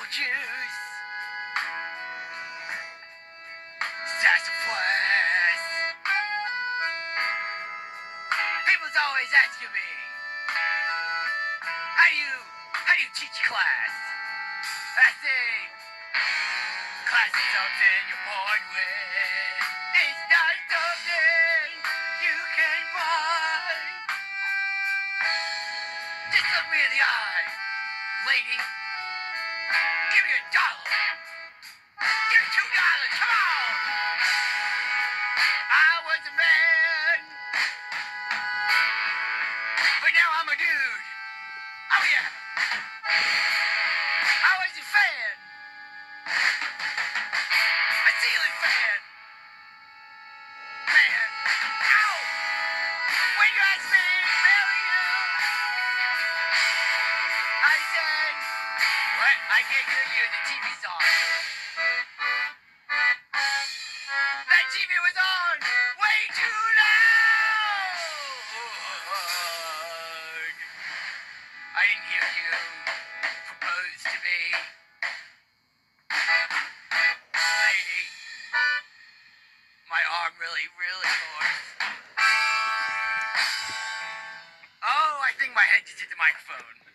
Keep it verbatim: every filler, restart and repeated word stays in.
juice. Sassafras. People's always asking me, how do you, how do you teach class? I say, class is something you're born with. It's not something you can buy. Just look me in the eye, lady. Give me a dollar. Give me two dollars. Come on. I was a man, but now I'm a dude. Oh yeah. I was a fan. A ceiling fan. Man. Ow! When you asked me to marry you, I said, what? I can't hear you. The T V's on. That T V was on way too loud. I didn't hear you propose to me. Lady, my arm really, really hurts. Oh, I think my head just hit the microphone.